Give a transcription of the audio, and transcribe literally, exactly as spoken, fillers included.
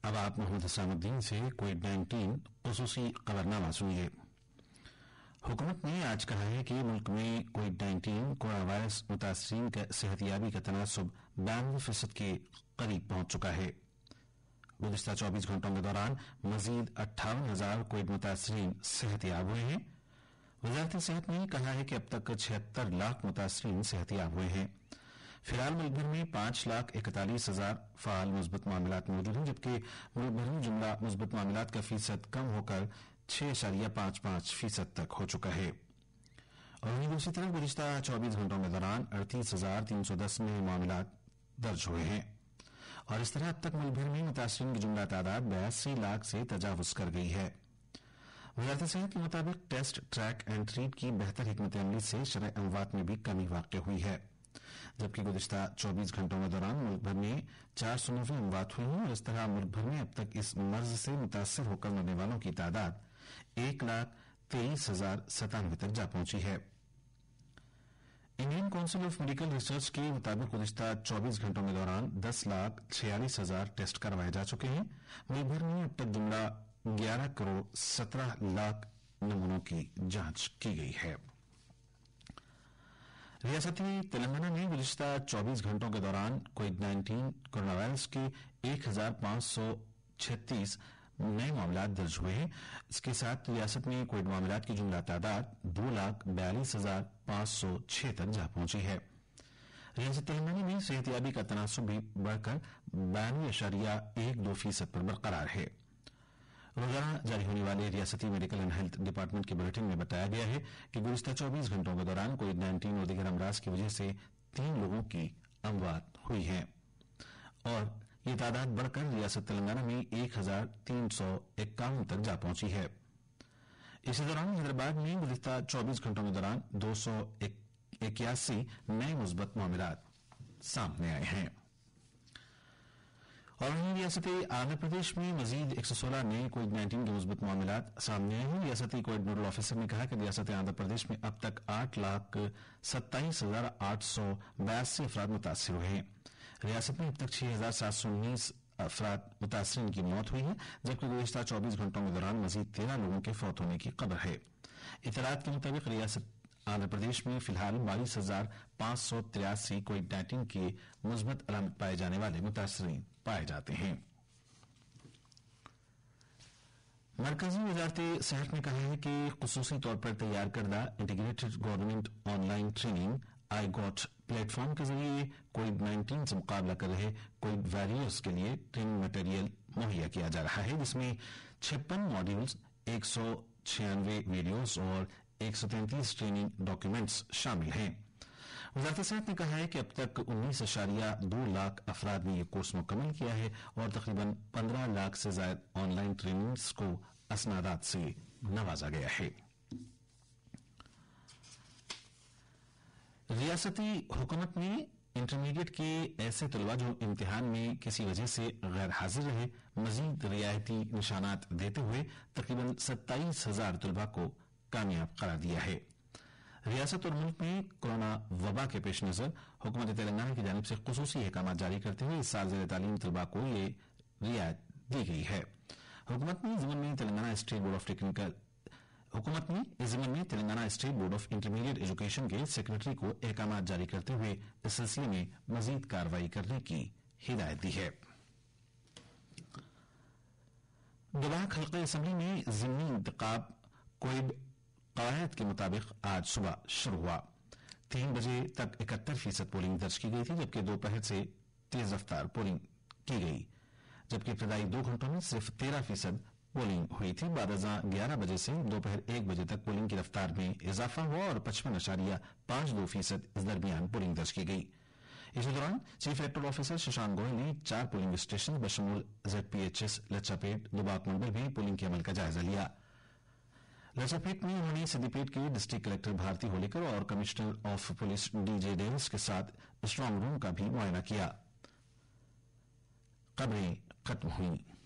अब आप मोहम्मद हसन उद्दीन से कोविड नाइन्टीन खुसूसी खबरनामा सुनिए। हुकूमत ने आज कहा है कि मुल्क में कोविड नाइन्टीन कोरोना वायरस मुतासरीन का सेहतियाबी का तनासुब बानवे फीसद के करीब पहुंच चुका है। गुज़िश्ता चौबीस घंटों के दौरान मजीद अट्ठावन हजार कोविड मुतासरीन सेहतियाब हुए हैं। वजारत सेहत ने कहा है कि अब तक छिहत्तर लाख मुतासरीन सेहतियाब हुए हैं। फिलहाल मुल्क भर में पांच लाख इकतालीस हजार फाल मुस्बत मामलात मौजूद हैं, जबकि मुल्क भर में जुमला मुस्बत मामलात का फीसद कम होकर छह अशारिया पांच पांच फीसद तक हो चुका है। और वहीं दूसरी तरफ गुज़िश्ता चौबीस घंटों के दौरान अड़तीस हजार तीन सौ दस नए मामलात दर्ज हुए हैं और इस तरह अब तक मुल्क भर में मुतासरीन की जुमला तादाद बयासी लाख से तजावुज कर गई है। वजारत सेहत के मुताबिक टेस्ट ट्रैक एंड ट्रीट की बेहतर हिकमत अमली से शरह अमवात में भी कमी वाक़ई हुई है, जबकि गुज़िश्ता चौबीस घंटों के दौरान मुल्क भर में चार सौ नब्बे अमवात हुई हैं और इस तरह मुल्क भर में अब तक इस मर्ज से मुतासर होकर मरने वालों की तादाद एक लाख तेईस हजार सतानवे तक जा पहुंची है। Indian Council of Medical Research के मुताबिक गुज़िश्ता चौबीस घंटों के दौरान दस लाख छियालीस हजार टेस्ट करवाए जा चुके हैं। मुल्क भर में अब तक जुमला ग्यारह करोड़ सत्रह लाख नमूनों की जांच की गई है। रियासती तेलंगाना में गुज़िश्ता चौबीस घंटों के दौरान कोविड नाइन्टीन कोरोना वायरस के एक हजार पांच सौ छत्तीस नए मामलात दर्ज हुए हैं। इसके साथ रियासत में कोविड मामलात की जुमला तादाद दो लाख बयालीस हजार पांच सौ छह तक जा पहुंची है। रियासत तेलंगाना में सेहतियाबी का तनासुब भी बढ़कर बानवे अशारिया एक दो फीसद पर बरकरार है। रोजाना जारी होने वाले रियासती मेडिकल एंड हेल्थ डिपार्टमेंट के बुलेटिन में बताया गया है कि गुज़िश्ता चौबीस घंटों के दौरान कोविड नाइन्टीन और दीगर अमराज की वजह से तीन लोगों की अमवात हुई है और ये तादाद बढ़कर रियासत तेलंगाना में एक हजार तीन सौ इक्यावन तक जा पहुंची है। इसी दौरान हैदराबाद में गुज़िश्ता चौबीस घंटों के दौरान दो सौ इक्यासी नए मुस्बत मामलात सामने आए हैं। और वहीं रियासती आंध्र प्रदेश में मजीद एक सौ सोलह नए कोविड नाइन्टीन के मुस्बत मामलात सामने आए हैं। रियासती कोविड नोडल ऑफिसर ने कहा कि रियासत आंध्र प्रदेश में अब तक आठ लाख सत्ताईस हजार आठ सौ बयासी अफराद मुतासर हुए हैं। रियासत में अब तक छह हजार सात सौ उन्नीस अफराद मुतासरीन की मौत हुई है, जबकि गुज़िश्ता चौबीस घंटों के दौरान मजीद तेरह लोगों के फौत होने की खबर है। इतलात के मुताबिक रियासत आंध्र प्रदेश में फिलहाल बाईस हजार पांच सौ तिरासी कोविड नाइन्टीन के मुस्बत अलामत पाए जाने वाले मुतासरीन पाए जाते हैं। मरकजी वजारत सेहत ने कहा है कि खुसूसी तौर पर तैयार करदा integrated government online training iGOT platform के जरिए कोविड नाइन्टीन से मुकाबला कर रहे कोविड वॉरियर्स के लिए ट्रेनिंग मटेरियल मुहैया किया जा रहा है, जिसमें छप्पन मॉड्यूल्स, एक सौ छियानवे वीडियोज और एक सौ तैंतीस ट्रेनिंग डॉक्यूमेंट्स शामिल हैं। वजारत सेहत ने कहा है कि अब तक उन्नीस अशारिया दो लाख अफराद ने यह कोर्स मुकम्मल किया है और तकरीबन पंद्रह लाख से ज्यादा ऑनलाइन ट्रेनिंग्स को असनादात से नवाजा गया है। रियासती हुकूमत ने इंटरमीडिएट के ऐसे तलबा जो इम्तिहान में किसी वजह से गैर हाजिर रहे मजीद रियायती निशानात देते हुए तकरीबन सत्ताईस हजार तलबा को कामयाब करार दिया है। रियासत और मुल्क में कोरोना वबा के पेश नजर हुकूमत तेलंगाना की जानिब से खुसूसी अहकाम जारी करते हुए इस साल ज़ेर तालीम तलबा को ये रियायत दी गई है। हुकूमत ने ज़िमन में Telangana state board of technical हुकूमत ने इस ज़िमन में Telangana state board of intermediate education के सेक्रेटरी को अहकाम जारी करते हुए इस सिलसिले में मजीद कार्रवाई करने की हिदायत दी है। दोबाक हल्के असम्बली में ज़िमनी इंतखाब कोविड कवायद के मुताबिक आज सुबह शुरू हुआ। तीन बजे तक इकहत्तर फीसद पोलिंग दर्ज की गई थी, जबकि दोपहर से तेज रफ्तार पोलिंग की गई, जबकि इब्तदाई दो घंटों में सिर्फ तेरह फीसद पोलिंग हुई थी। बाद ग्यारह बजे से दोपहर एक बजे तक पोलिंग की रफ्तार में इजाफा हुआ और पचपन अशारिया पांच दो फीसद इस दरमियान पोलिंग दर्ज की गई। इसी दौरान chief electoral officer Shashank Goyal ने चार पोलिंग स्टेशन बशमूल जेडपीएचएस लच्छापेट दुबाक मंडल में पोलिंग के अमल का जायजा लिया। लच्छापेट में उन्होंने सिद्दीपेट के डिस्ट्रिक्ट कलेक्टर भारती होलेकर और commissioner of police D J Davis के साथ स्ट्रांग रूम का भी मुआयना किया। खबरें खत्म हुई।